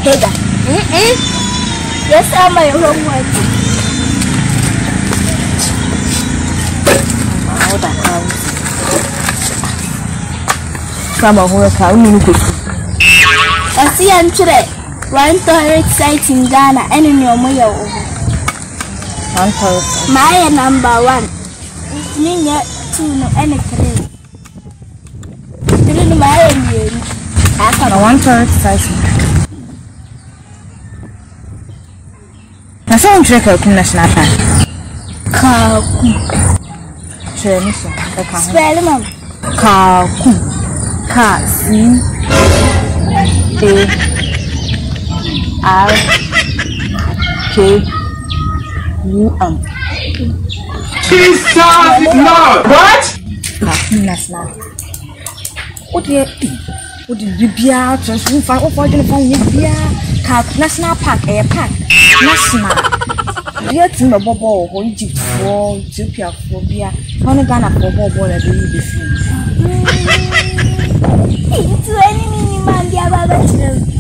Hega. Yes, I'm my homework. Some of work out in the I see I'm today. One toilet site in Ghana and in your mayo. My number 1. Ninya 2 no any 3. 3 no my I want toilet site. I saw trick of national park. Spell mom. C-A-R-K-U-M. Jesus, no! What? National. What did you be out? Just one for National Park, a park. National. Dear Timber Bobo, or Egypt for Ethiopia for beer, only Ghana for Bobo that we be free. It's any man, the other.